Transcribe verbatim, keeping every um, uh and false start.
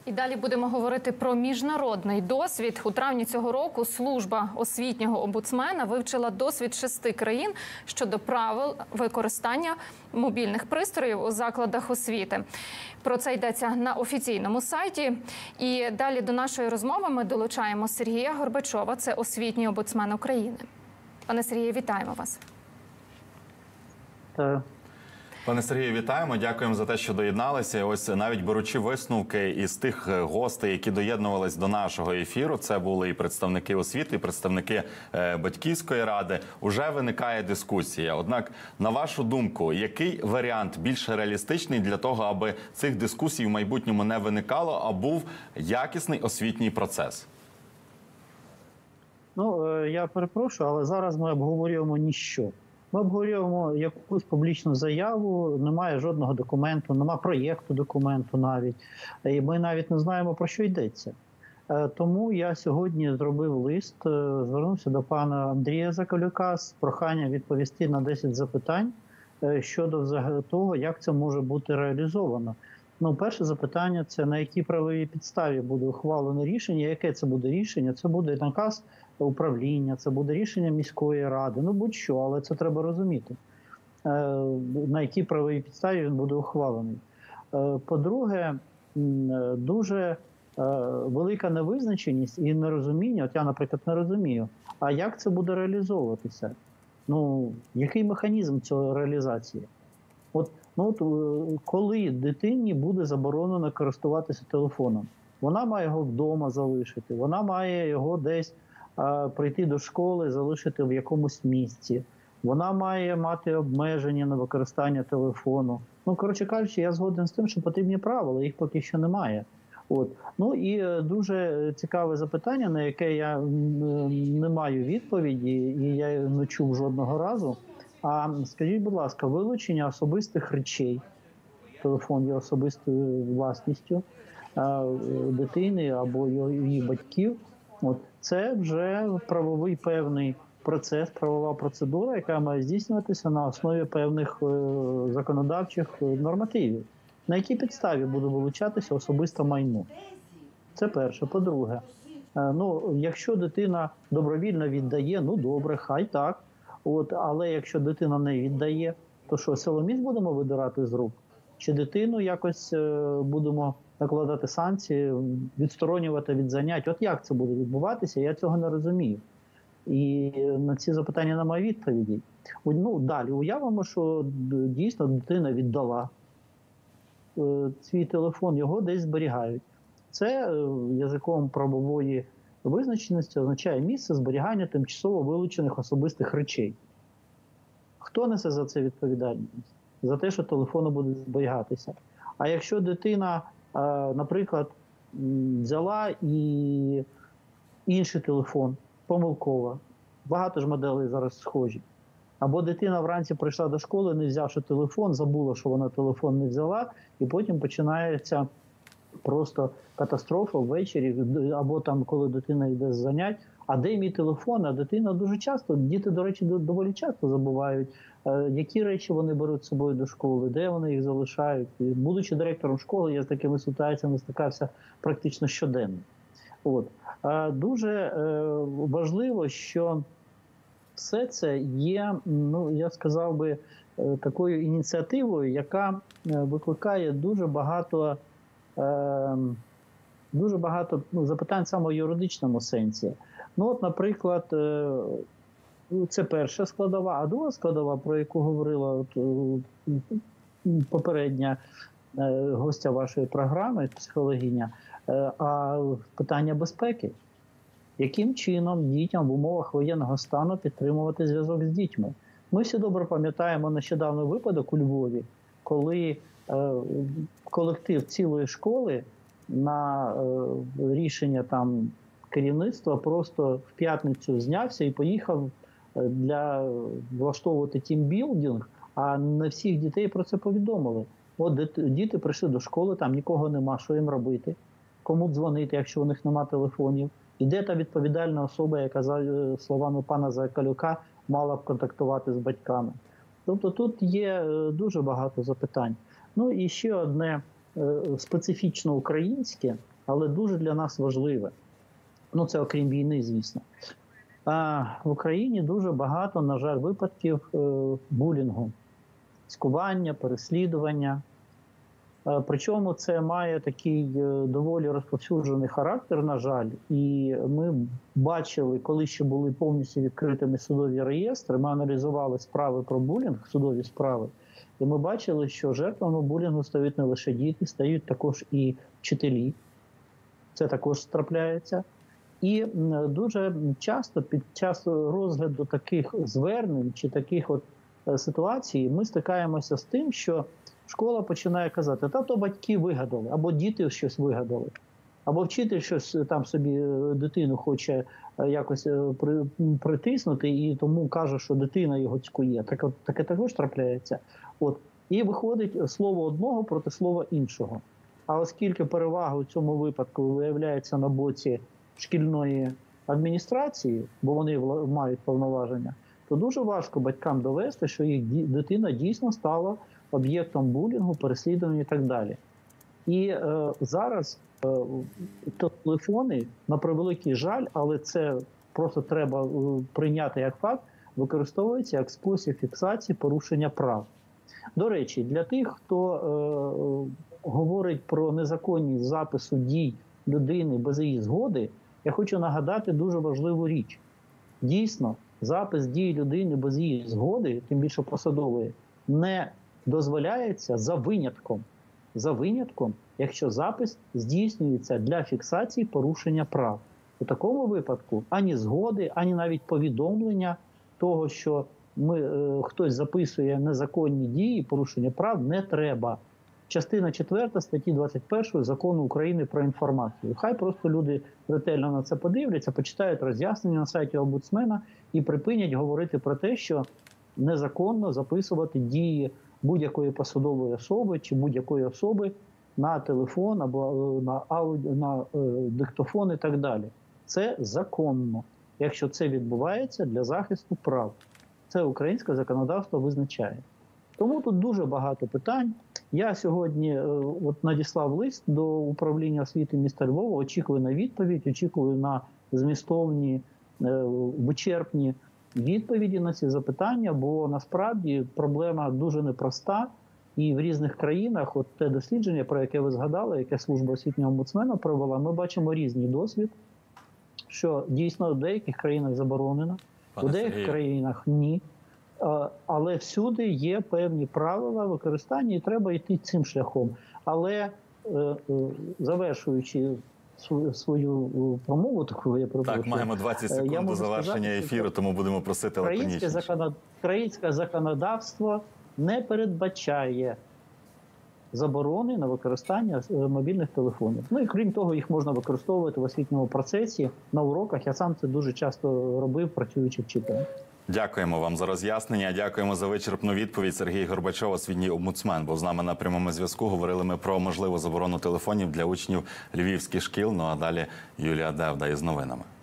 І далі будемо говорити про міжнародний досвід. У травні цього року служба освітнього омбудсмена вивчила досвід шести країн щодо правил використання мобільних пристроїв у закладах освіти. Про це йдеться на офіційному сайті. І далі до нашої розмови ми долучаємо Сергія Горбачова, це освітній омбудсмен України. Пане Сергію, вітаємо вас. Так. Пане Сергію, вітаємо. Дякуємо за те, що доєдналися. Ось навіть беручи висновки із тих гостей, які доєднувались до нашого ефіру, це були і представники освіти, і представники батьківської ради, уже виникає дискусія. Однак, на вашу думку, який варіант більш реалістичний для того, аби цих дискусій в майбутньому не виникало, а був якісний освітній процес? Ну, я перепрошую, але зараз ми обговорюємо ніщо. Ми обговорюємо якусь публічну заяву, немає жодного документу, немає проєкту документу навіть. І ми навіть не знаємо, про що йдеться. Тому я сьогодні зробив лист, звернувся до пана Андрія Закалюка з проханням відповісти на десять запитань щодо того, як це може бути реалізовано. Ну, перше запитання – це на якій правовій підставі буде ухвалено рішення, яке це буде рішення. Це буде наказ управління, це буде рішення міської ради, ну будь-що, але це треба розуміти, на якій правовій підставі він буде ухвалений. По-друге, дуже велика невизначеність і нерозуміння, от я, наприклад, не розумію, а як це буде реалізовуватися? Ну, який механізм цієї реалізації? От, ну, от, коли дитині буде заборонено користуватися телефоном? Вона має його вдома залишити, вона має його десь а, прийти до школи, залишити в якомусь місці. Вона має мати обмеження на використання телефону. Ну, коротше кажучи, я згоден з тим, що потрібні правила, їх поки що немає. От. Ну і дуже цікаве запитання, на яке я не маю відповіді, і я не чув жодного разу. А скажіть, будь ласка, вилучення особистих речей, телефон є особистою власністю дитини або її батьків, от, це вже правовий певний процес, правова процедура, яка має здійснюватися на основі певних законодавчих нормативів. На якій підставі буде вилучатися особисте майно? Це перше. По-друге, ну, якщо дитина добровільно віддає, ну добре, хай так. От, але якщо дитина не віддає, то що, силоміць будемо видирати з рук? Чи дитину якось е, будемо накладати санкції, відсторонювати від занять? От як це буде відбуватися, я цього не розумію. І на ці запитання немає відповіді. Ну, далі, уявимо, що дійсно дитина віддала е, свій телефон, його десь зберігають. Це е, язиком правової визначеності означає місце зберігання тимчасово вилучених особистих речей. Хто несе за це відповідальність? За те, що телефони будуть зберігатися. А якщо дитина, наприклад, взяла і інший телефон помилково, багато ж моделей зараз схожі, або дитина вранці прийшла до школи, не взявши телефон, забула, що вона телефон не взяла, і потім починається просто катастрофа ввечері, або там, коли дитина йде з занять, а де мій телефон? А дитина дуже часто, діти, до речі, доволі часто забувають, які речі вони беруть з собою до школи, де вони їх залишають. Будучи директором школи, я з такими ситуаціями стикався практично щоденно. От. Дуже важливо, що все це є, ну, я сказав би, такою ініціативою, яка викликає дуже багато дуже багато ну, запитань саме в юридичному сенсі. Ну, от, наприклад, це перша складова, а друга складова, про яку говорила от, попередня гостя вашої програми, психологиня, а питання безпеки. Яким чином дітям в умовах воєнного стану підтримувати зв'язок з дітьми? Ми всі добре пам'ятаємо нещодавний випадок у Львові, коли колектив цілої школи на рішення там керівництва просто в п'ятницю знявся і поїхав для влаштовувати тімбілдинг, а не всіх дітей про це повідомили. От діти прийшли до школи, там нікого нема, що їм робити, кому дзвонити, якщо у них нема телефонів. І де та відповідальна особа, яка, за словами пана Закалюка, мала б контактувати з батьками. Тобто тут є дуже багато запитань. Ну і ще одне специфічно українське, але дуже для нас важливе. Ну, це окрім війни, звісно. А в Україні дуже багато, на жаль, випадків булінгу, цькування, переслідування. Причому це має такий доволі розповсюджений характер, на жаль. І ми бачили, коли ще були повністю відкритими судові реєстри, ми аналізували справи про булінг, судові справи, і ми бачили, що жертвами булінгу стають не лише діти, стають також і вчителі. Це також трапляється. І дуже часто під час розгляду таких звернень чи таких от ситуацій ми стикаємося з тим, що школа починає казати, та то батьки вигадали, або діти щось вигадали, або вчитель щось там собі дитину хоче якось притиснути і тому каже, що дитина його цькує. Так, таке також трапляється. От. І виходить слово одного проти слова іншого. А оскільки перевага у цьому випадку виявляється на боці шкільної адміністрації, бо вони мають повноваження, то дуже важко батькам довести, що їх дитина дійсно стала об'єктом булінгу, переслідування і так далі. І е, зараз е, телефони, на превеликий жаль, але це просто треба е, прийняти як факт, використовуються як спосіб фіксації порушення прав. До речі, для тих, хто е, говорить про незаконність запису дій людини без її згоди, я хочу нагадати дуже важливу річ. Дійсно, запис дій людини без її згоди, тим більше посадової, не дозволяється за винятком. За винятком, якщо запис здійснюється для фіксації порушення прав. У такому випадку ані згоди, ані навіть повідомлення того, що ми, е, хтось записує незаконні дії, порушення прав, не треба. Частина четверта статті двадцять першої Закону України про інформацію. Хай просто люди ретельно на це подивляться, почитають роз'яснення на сайті омбудсмена і припинять говорити про те, що незаконно записувати дії будь-якої посадової особи чи будь-якої особи на телефон або на аудіо, на е, диктофон і так далі. Це законно, якщо це відбувається для захисту прав. Це українське законодавство визначає. Тому тут дуже багато питань. Я сьогодні е, от надіслав лист до управління освіти міста Львова, очікую на відповідь, очікую на змістовні, е, вичерпні відповіді на ці запитання, бо насправді проблема дуже непроста. І в різних країнах, от те дослідження, про яке ви згадали, яке служба освітнього омбудсмена провела, ми бачимо різний досвід, що дійсно в деяких країнах заборонено, у деяких Сергію. країнах ні. Але всюди є певні правила використання і треба йти цим шляхом. Але завершуючи свою промову, таку я пропоную. Так, маємо двадцять секунд до завершення сказати, ефіру, тому будемо просити лаконічніше. Законод... Українське законодавство не передбачає заборони на використання мобільних телефонів. Ну і крім того, їх можна використовувати в освітньому процесі, на уроках. Я сам це дуже часто робив, працюючи вчителем. Дякуємо вам за роз'яснення. Дякуємо за вичерпну відповідь. Сергій Горбачов, освітній омбудсмен, був з нами на прямому зв'язку. Говорили ми про можливу заборону телефонів для учнів львівських шкіл. Ну а далі Юлія Девда із новинами.